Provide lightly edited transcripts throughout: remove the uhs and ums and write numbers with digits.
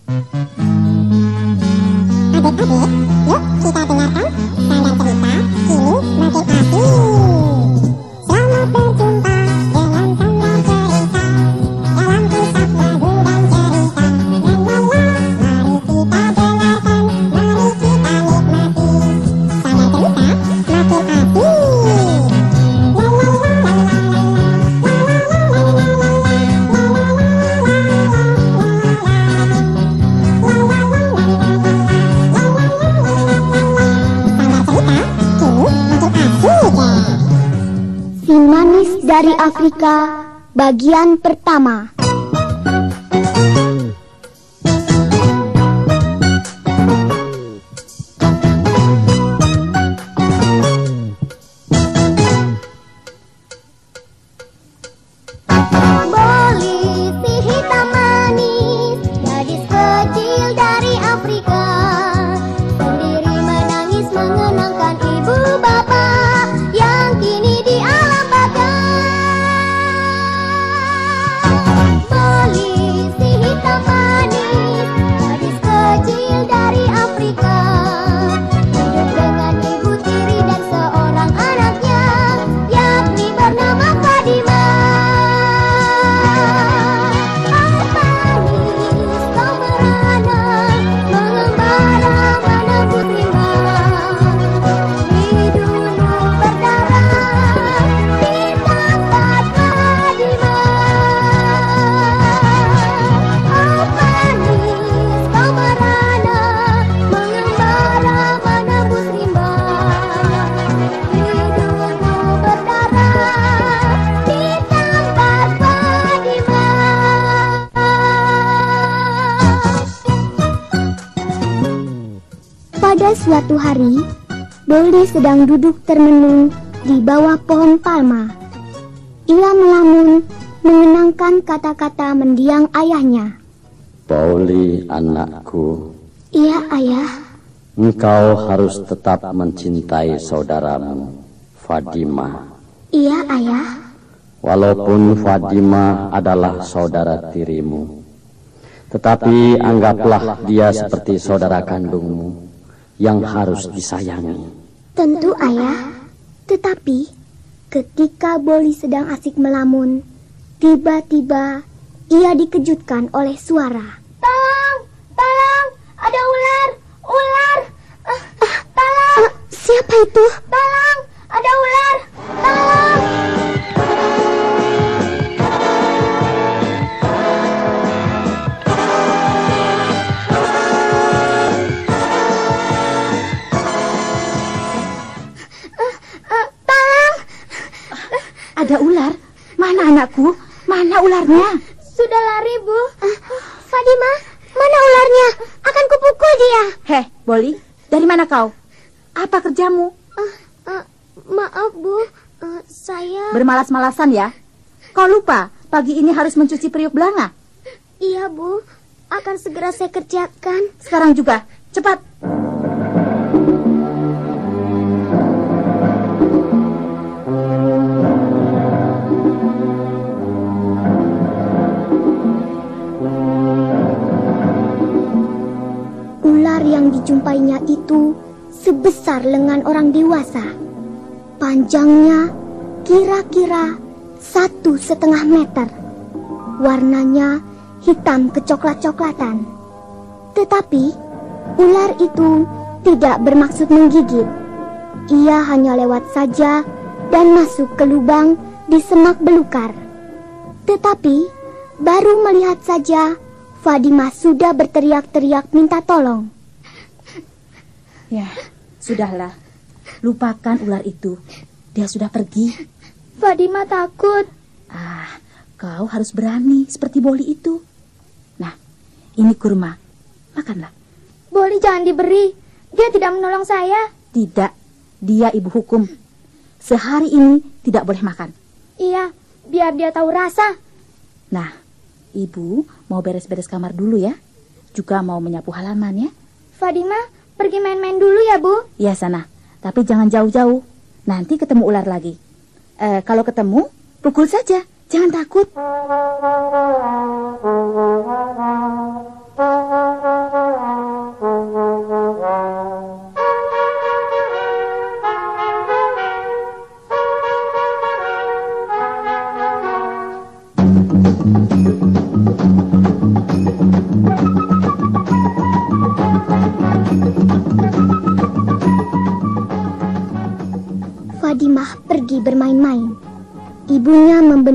Adik-adik, yuk kita dengarkan standar cerita kini makin asik. Selamat berjumpa dengan standar cerita dalam kisah lagu dan cerita. Mari kita dengarkan, mari kita nikmati. Standar cerita makin asik. Si Manis dari Afrika, bagian pertama. Boli si hitam manis, gadis kecil dari Afrika, sendiri menangis mengenangkan ibu bapak yang kini di alam baka. Boli si hitam manis, gadis kecil dari Afrika, hidup dengan ibu tiri dan seorang anaknya, yakni bernama Fadima. Pada suatu hari, Boli sedang duduk termenung di bawah pohon palma. Ia melamun mengenangkan kata-kata mendiang ayahnya. Boli, anakku. Iya, ayah. Engkau harus tetap mencintai saudaramu, Fadima. Iya, ayah. Walaupun Fadima adalah saudara tirimu, tetapi anggaplah dia seperti saudara kandungmu yang harus disayangi. Tentu, ayah. Tetapi ketika Boli sedang asik melamun, tiba-tiba ia dikejutkan oleh suara. Tolong, tolong, ada ular, ular. Tolong. Siapa itu? Tolong, ada ular, tolong. Ada ular? Mana anakku? Mana ularnya? Sudah lari, Bu. Fadima, mana ularnya? Akan kupukul dia. Heh, Boli, dari mana kau? Apa kerjamu? Maaf, Bu. Saya... Bermalas-malasan ya? Kau lupa, pagi ini harus mencuci periuk belanga? Iya, Bu. Akan segera saya kerjakan. Sekarang juga, cepat. Ular yang dijumpainya itu sebesar lengan orang dewasa. Panjangnya kira-kira 1,5 meter. Warnanya hitam kecoklat-coklatan. Tetapi ular itu tidak bermaksud menggigit. Ia hanya lewat saja dan masuk ke lubang di semak belukar. Tetapi baru melihat saja, Fadima sudah berteriak-teriak minta tolong. Ya, sudahlah. Lupakan ular itu. Dia sudah pergi. Fadima takut. Kau harus berani seperti Boli itu. Nah, ini kurma. Makanlah. Boli jangan diberi. Dia tidak menolong saya. Tidak, dia ibu hukum. Sehari ini tidak boleh makan. Iya, biar dia tahu rasa. Nah, ibu mau beres-beres kamar dulu ya. Juga mau menyapu halaman ya. Fadima, pergi main-main dulu ya, Bu. Ya, sana. Tapi jangan jauh-jauh. Nanti ketemu ular lagi. Kalau ketemu, pukul saja. Jangan takut.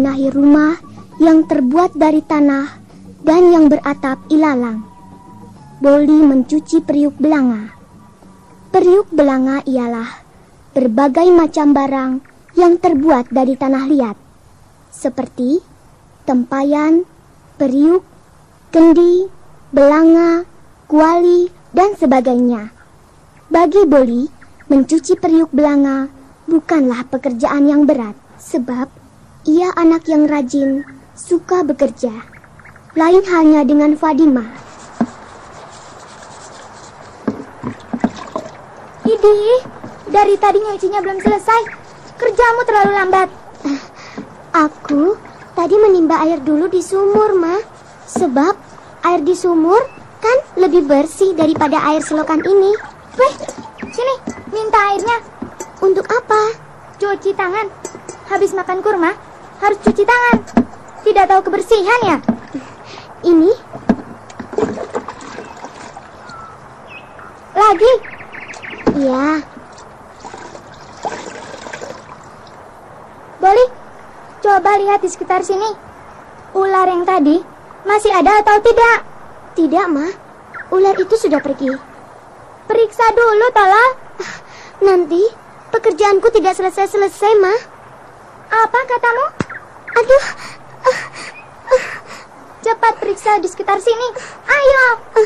membenahi rumah yang terbuat dari tanah dan yang beratap ilalang. Boli mencuci periuk belanga. Periuk belanga ialah berbagai macam barang yang terbuat dari tanah liat, seperti tempayan, periuk, kendi, belanga, kuali, dan sebagainya. Bagi Boli, mencuci periuk belanga bukanlah pekerjaan yang berat, sebab ia anak yang rajin, suka bekerja. Lain halnya dengan Fadima. Idih, dari tadi nyucinya belum selesai. Kerjamu terlalu lambat. Aku tadi menimba air dulu di sumur, Ma. Sebab air di sumur kan lebih bersih daripada air selokan ini. Weh, sini, minta airnya. Untuk apa? Cuci tangan. Habis makan kurma, harus cuci tangan. Tidak tahu kebersihan ya? Ini? Lagi? Iya. Boli, coba lihat di sekitar sini. Ular yang tadi masih ada atau tidak? Tidak, Ma. Ular itu sudah pergi. Periksa dulu, tolong. Nanti pekerjaanku tidak selesai-selesai, Ma. Apa katamu? Aduh. Cepat periksa di sekitar sini. Ayo.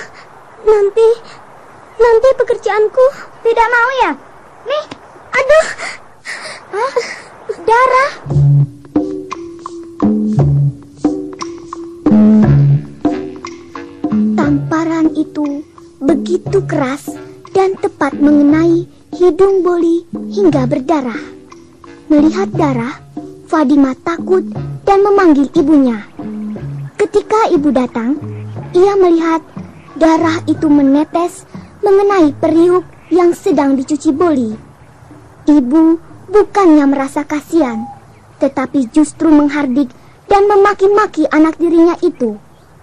Nanti pekerjaanku. Tidak mau ya? Nih. Aduh. Hah? Darah. Tamparan itu begitu keras dan tepat mengenai hidung Boli hingga berdarah. Melihat darah, Fadima takut dan memanggil ibunya. Ketika ibu datang, ia melihat darah itu menetes mengenai periuk yang sedang dicuci Boli. Ibu bukannya merasa kasihan, tetapi justru menghardik dan memaki-maki anak dirinya itu.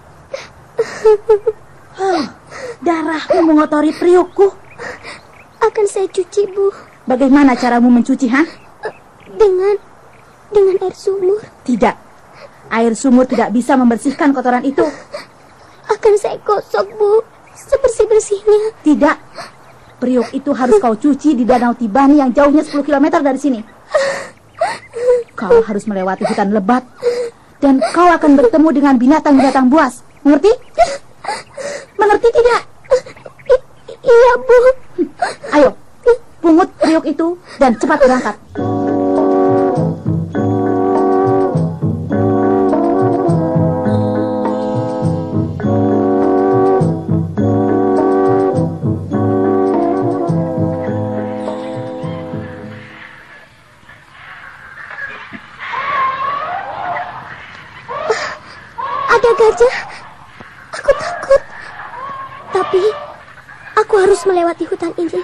Darahmu mengotori periukku. Akan saya cuci, Bu. Bagaimana caramu mencuci, ha? Dengan air sumur. Tidak. Air sumur tidak bisa membersihkan kotoran itu. Akan saya gosok, Bu. Sebersih-bersihnya. Tidak. Periuk itu harus kau cuci di Danau Tibani yang jauhnya 10 km dari sini. Kau harus melewati hutan lebat. Dan kau akan bertemu dengan binatang-binatang buas. Mengerti? Mengerti tidak? Iya, Bu. Ayo, pungut periuk itu dan cepat berangkat. Ada gajah. Aku takut. Tapi aku harus melewati hutan ini.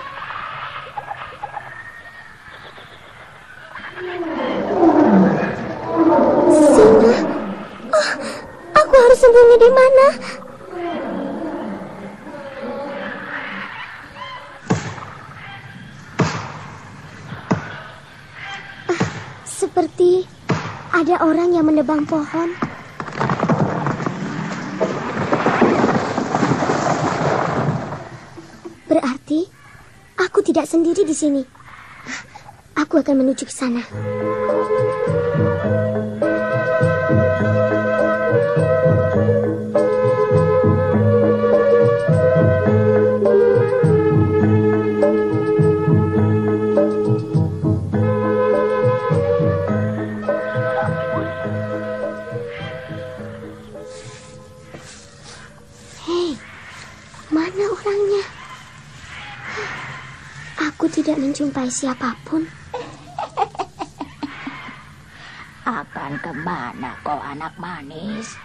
Singa. Oh, aku harus sembunyi di mana? Seperti ada orang yang menebang pohon. Berarti aku tidak sendiri di sini. Aku akan menuju ke sana. Hei, mana orangnya? Aku tidak menjumpai siapapun. Akan kemana kau anak manis?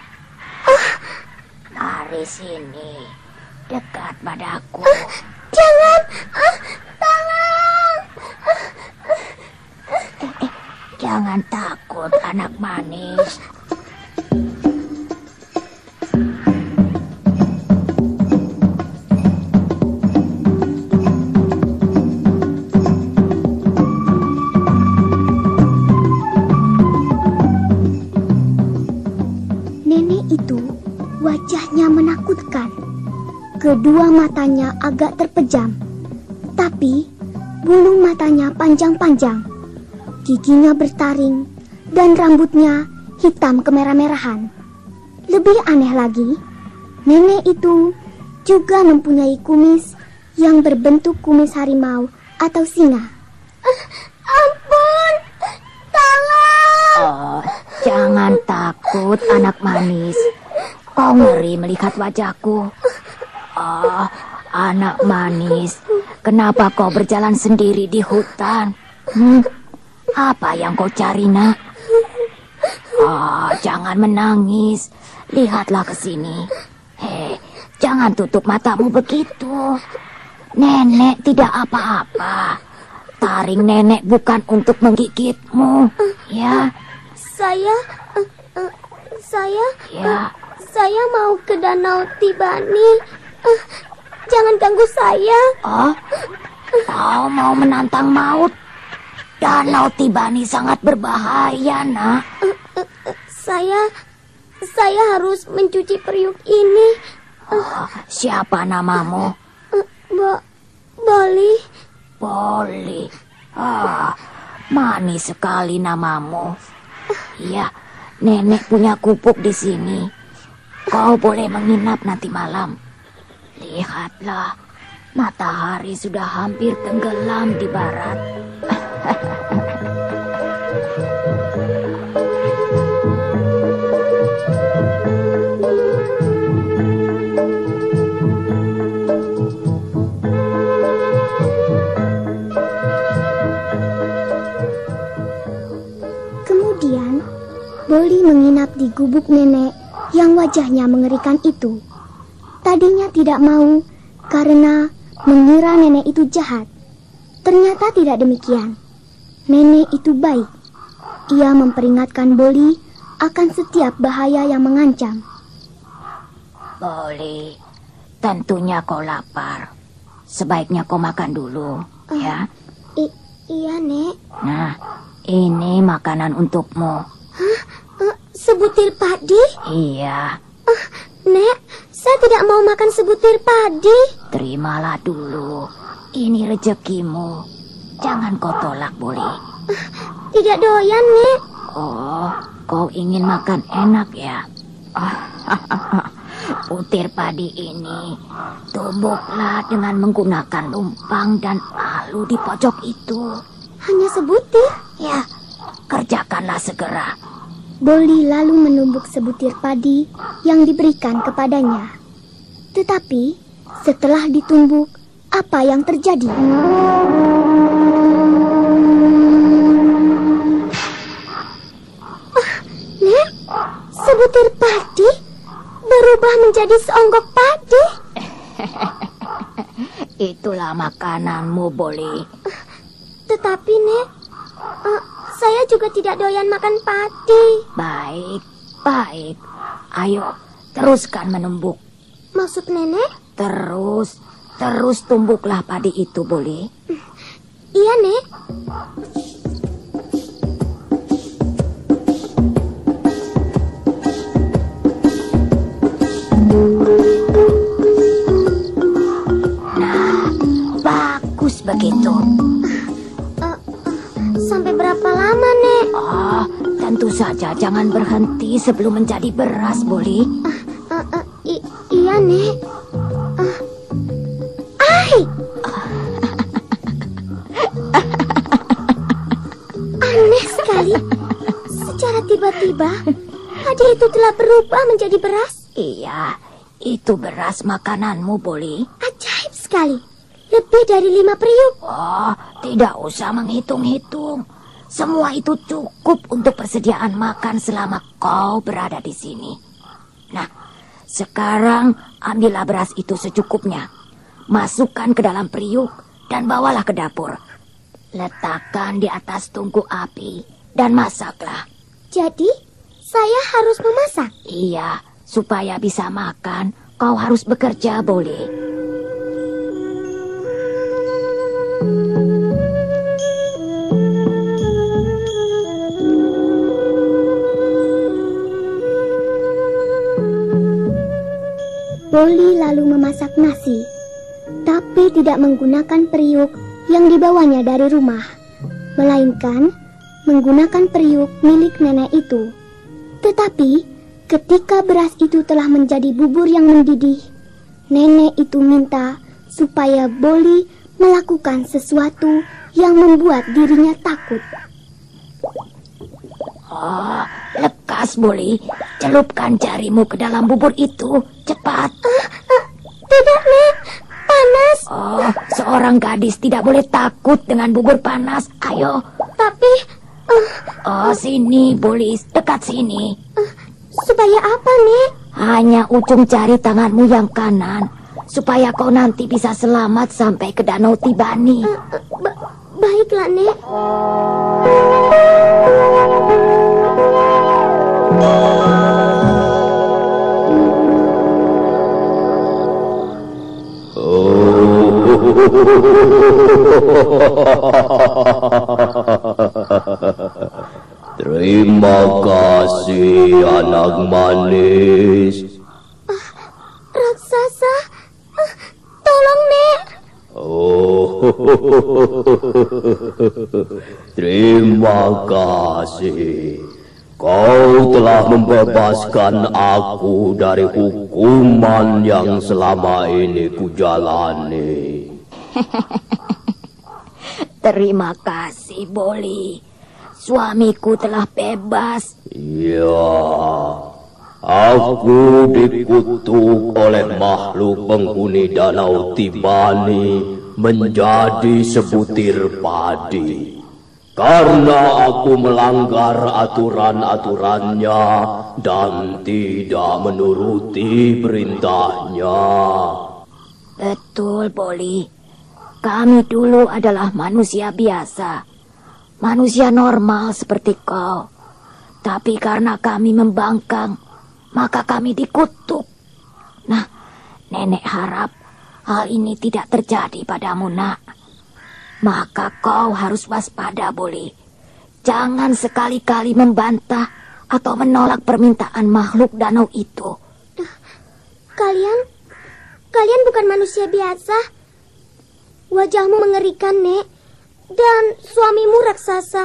Mari sini, dekat padaku. Jangan! Tolong! Jangan takut anak manis. Kedua matanya agak terpejam, tapi bulu matanya panjang-panjang, giginya bertaring, dan rambutnya hitam kemerah-merahan. Lebih aneh lagi, nenek itu juga mempunyai kumis yang berbentuk kumis harimau atau singa. Ampun, tolong. Oh, jangan takut anak manis. Kau ngeri melihat wajahku. Oh, anak manis, kenapa kau berjalan sendiri di hutan? Apa yang kau cari, nak? Oh, jangan menangis. Lihatlah ke sini. Hei, jangan tutup matamu begitu. Nenek tidak apa-apa. Taring nenek bukan untuk menggigitmu, ya. Saya mau ke Danau Tibani. Jangan ganggu saya. Oh, kau mau menantang maut? Danau Tibani sangat berbahaya, nak. Saya harus mencuci periuk ini. Oh, siapa namamu? Boli. Boli. Ah, manis sekali namamu. Iya, nenek punya gubuk di sini. Kau boleh menginap nanti malam. Lihatlah, matahari sudah hampir tenggelam di barat. Kemudian, Boli menginap di gubuk nenek yang wajahnya mengerikan itu. Tadinya tidak mau karena mengira nenek itu jahat. Ternyata tidak demikian. Nenek itu baik. Ia memperingatkan Boli akan setiap bahaya yang mengancam. Boli, tentunya kau lapar. Sebaiknya kau makan dulu, ya. Iya, Nek. Nah, ini makanan untukmu. Sebutir padi? Iya, Nek, saya tidak mau makan sebutir padi. terimalah dulu. Ini rezekimu. Jangan kau tolak, Boli. Tidak doyan, Nek. Oh, kau ingin makan enak ya? Butir padi ini tumbuklah dengan menggunakan lumpang dan alu di pojok itu. Hanya sebutir? Ya, kerjakanlah segera. Boli lalu menumbuk sebutir padi yang diberikan kepadanya. Tetapi setelah ditumbuk, apa yang terjadi? Nek, sebutir padi berubah menjadi seonggok padi. Itulah makananmu, Boli. Tetapi, Nek, saya juga tidak doyan makan padi. Baik, baik. Ayo, teruskan menumbuk. Maksud Nenek? Terus tumbuklah padi itu, Boli. Iya, Nek. Nah, bagus begitu. Sampai berapa lama, Nek? Oh, tentu saja jangan berhenti sebelum menjadi beras, Boli. Iya, Nek. Ai! Aneh sekali. Secara tiba-tiba, padi itu telah berubah menjadi beras. Iya, itu beras makananmu, Boli. Ajaib sekali. Lebih dari 5 periuk. Oh, tidak usah menghitung-hitung. Semua itu cukup untuk persediaan makan selama kau berada di sini. Nah, sekarang ambillah beras itu secukupnya. Masukkan ke dalam periuk dan bawalah ke dapur. Letakkan di atas tungku api dan masaklah. Jadi, saya harus memasak. Iya, supaya bisa makan, kau harus bekerja, Boli. Boli lalu memasak nasi, tapi tidak menggunakan periuk yang dibawanya dari rumah, melainkan menggunakan periuk milik nenek itu. Tetapi ketika beras itu telah menjadi bubur yang mendidih, nenek itu minta supaya Boli melakukan sesuatu yang membuat dirinya takut. Oh, lekas Boli, celupkan jarimu ke dalam bubur itu, cepat. Tidak, Nek, panas. Oh, seorang gadis tidak boleh takut dengan bubur panas. Ayo. Tapi, Oh, sini, Boli, dekat sini. supaya apa, Nek? Hanya ujung jari tanganmu yang kanan, supaya kau nanti bisa selamat sampai ke Danau Tibani. Baiklah, Nek. Terima kasih anak manis. Raksasa, tolong, Nek. Terima kasih. Kau telah membebaskan aku dari hukuman yang selama ini kujalani. Terima kasih, Boli. Suamiku telah bebas. Ya, aku dikutuk oleh makhluk penghuni Danau Tibani menjadi sebutir padi. Karena aku melanggar aturan-aturannya dan tidak menuruti perintahnya. Betul, Boli. Kami dulu adalah manusia biasa. Manusia normal seperti kau. Tapi karena kami membangkang, maka kami dikutuk. Nah, nenek harap hal ini tidak terjadi padamu, Nak. Maka kau harus waspada, Boli. Jangan sekali-kali membantah atau menolak permintaan makhluk danau itu. Kalian bukan manusia biasa. Wajahmu mengerikan, Nek. Dan suamimu raksasa.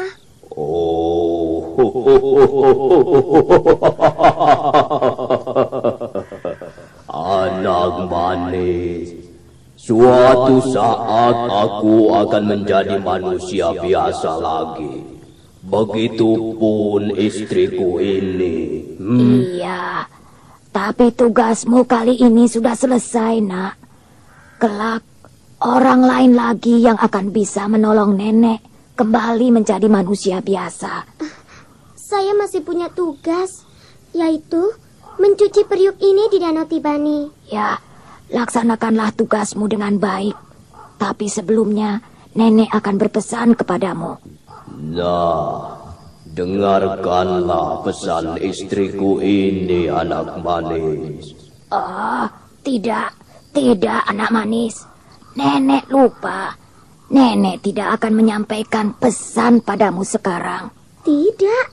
Anak manis, suatu saat aku akan menjadi manusia biasa lagi. Begitupun istriku ini. Iya, tapi tugasmu kali ini sudah selesai, Nak. Kelak, orang lain lagi yang akan bisa menolong nenek kembali menjadi manusia biasa. Saya masih punya tugas, yaitu mencuci periuk ini di Danau Tibani. Ya, laksanakanlah tugasmu dengan baik. Tapi sebelumnya, nenek akan berpesan kepadamu. Nah, dengarkanlah pesan istriku ini, anak manis. Oh, tidak, anak manis. Nenek lupa. Nenek tidak akan menyampaikan pesan padamu sekarang. Tidak.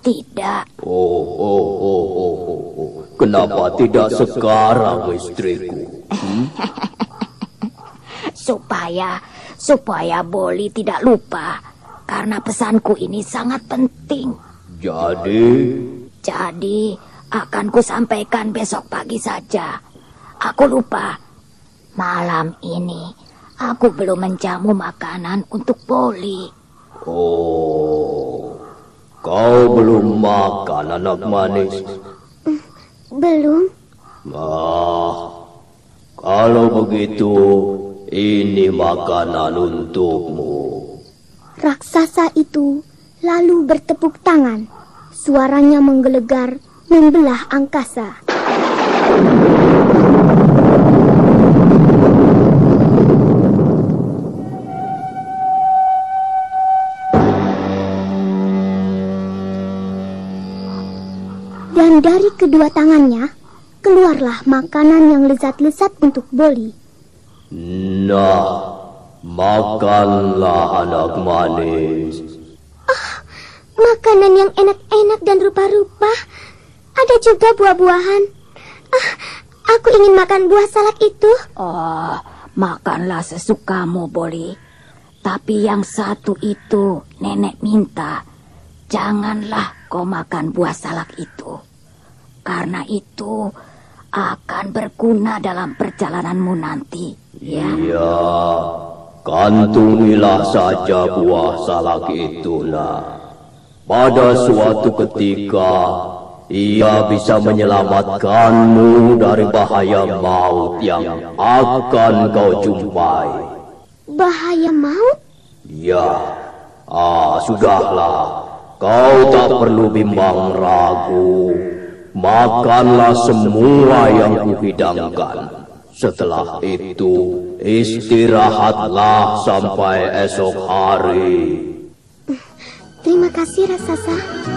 Kenapa tidak sekarang, istriku? Supaya Boli tidak lupa. Karena pesanku ini sangat penting. Jadi akan kusampaikan besok pagi saja. Aku lupa. Malam ini aku belum menjamu makanan untuk Boli. Oh, kau belum makan, anak manis? Belum. Kalau begitu, ini makanan untukmu. Raksasa itu lalu bertepuk tangan. Suaranya menggelegar, membelah angkasa. Dan dari kedua tangannya, keluarlah makanan yang lezat-lezat untuk Boli. Nah, makanlah, anak manis. Makanan yang enak-enak dan rupa-rupa. Ada juga buah-buahan. Aku ingin makan buah salak itu. Oh, makanlah sesukamu, Boli. Tapi yang satu itu nenek minta, janganlah kau makan buah salak itu. Karena itu akan berguna dalam perjalananmu nanti, ya. Iya, kantungilah saja buah salak itu, nak. Pada suatu ketika, ia bisa menyelamatkanmu dari bahaya maut yang akan kau jumpai. Bahaya maut? Ya, sudahlah. Kau tak perlu bimbang ragu. Makanlah semua yang kuhidangkan. Setelah itu, istirahatlah sampai esok hari. Terima kasih, Raksasa.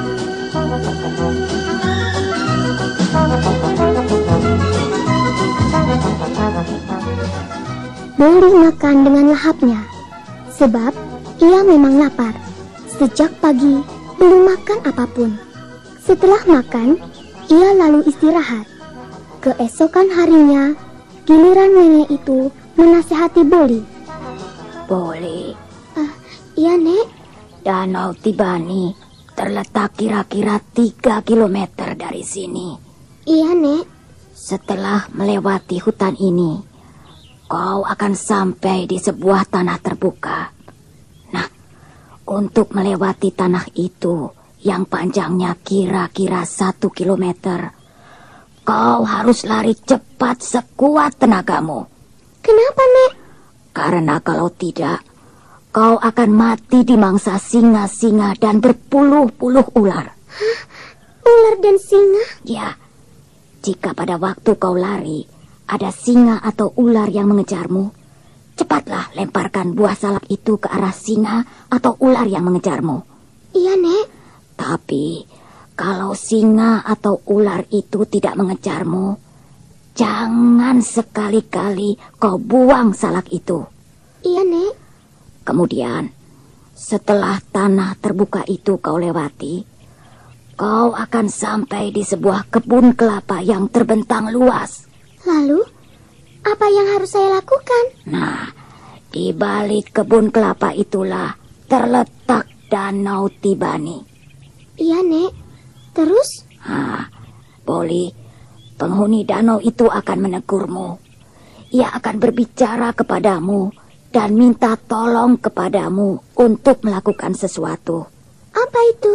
Boli makan dengan lahapnya, sebab ia memang lapar. Sejak pagi belum makan apapun. Setelah makan, ia lalu istirahat. Keesokan harinya, giliran nenek itu menasihati Boli. Boli, Iya, Nek. Danau Tibani terletak kira-kira 3 kilometer dari sini. Iya, Nek. Setelah melewati hutan ini, kau akan sampai di sebuah tanah terbuka. Nah, untuk melewati tanah itu yang panjangnya kira-kira 1 kilometer, kau harus lari cepat sekuat tenagamu. Kenapa, Nek? Karena kalau tidak, kau akan mati dimangsa singa-singa dan berpuluh-puluh ular. Hah? Ular dan singa? Ya, jika pada waktu kau lari ada singa atau ular yang mengejarmu, cepatlah lemparkan buah salak itu ke arah singa atau ular yang mengejarmu. Iya, Nek. Tapi kalau singa atau ular itu tidak mengejarmu, jangan sekali-kali kau buang salak itu. Iya, Nek. Kemudian, setelah tanah terbuka itu kau lewati, kau akan sampai di sebuah kebun kelapa yang terbentang luas. Lalu, apa yang harus saya lakukan? Nah, di balik kebun kelapa itulah terletak Danau Tibani. Iya, Nek. Terus? Boli, penghuni danau itu akan menegurmu. Ia akan berbicara kepadamu dan minta tolong kepadamu untuk melakukan sesuatu. Apa itu?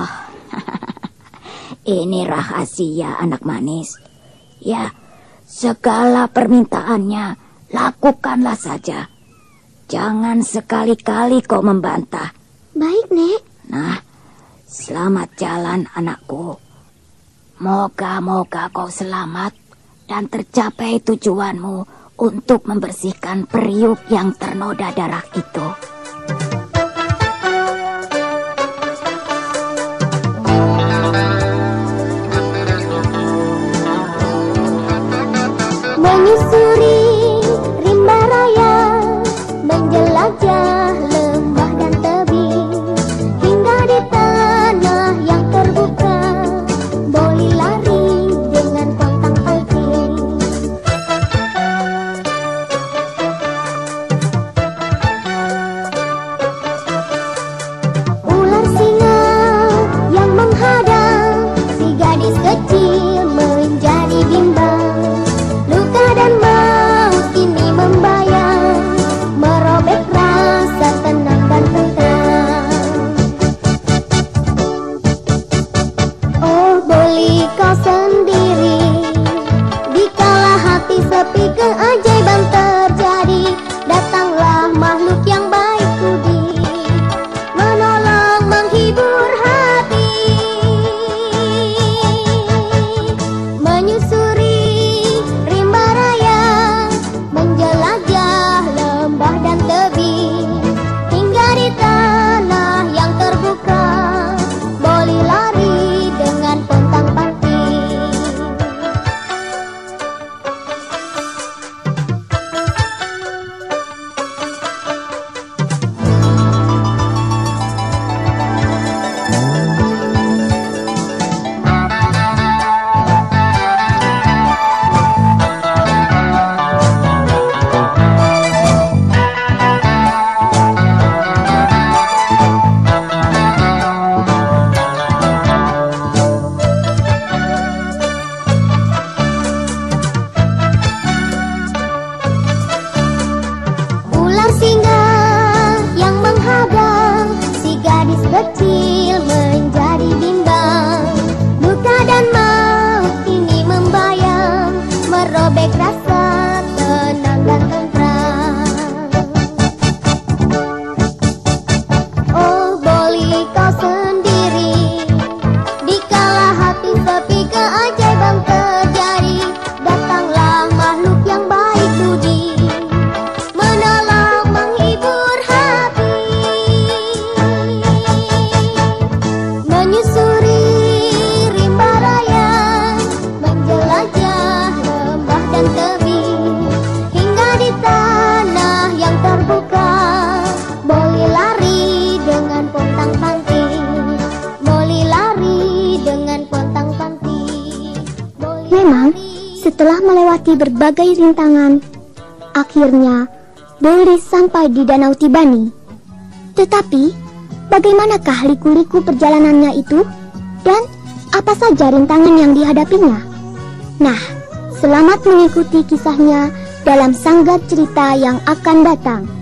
Ini rahasia, anak manis. Ya, segala permintaannya lakukanlah saja. Jangan sekali-kali kau membantah. Baik, Nek. Nah, selamat jalan anakku. Moga-moga kau selamat dan tercapai tujuanmu untuk membersihkan periuk yang ternoda darah itu. Menyusuri rimba raya, menjelajah lembah dan tebing, hingga di tanah yang terbuka, Boli lari dengan pontang-panting. Ular singa yang menghadang si gadis kecil menjadi bimbang. Luka dan dan tentram. Oh Boli kau sendiri, dikala hati sepi keajaiban terjadi, datanglah makhluk yang baik budi, menolong menghibur hati, menyusuri rimba raya, menjelajah lembah dan tebing, hingga di tanah yang terbuka. Boli lari dengan pontang-panting, Boli lari dengan pontang-panting. Memang, setelah melewati berbagai rintangan, akhirnya Boli sampai di Danau Tibani. Tetapi, bagaimanakah liku-liku perjalanannya itu? Dan apa saja rintangan yang dihadapinya? Nah, selamat mengikuti kisahnya dalam sanggar cerita yang akan datang.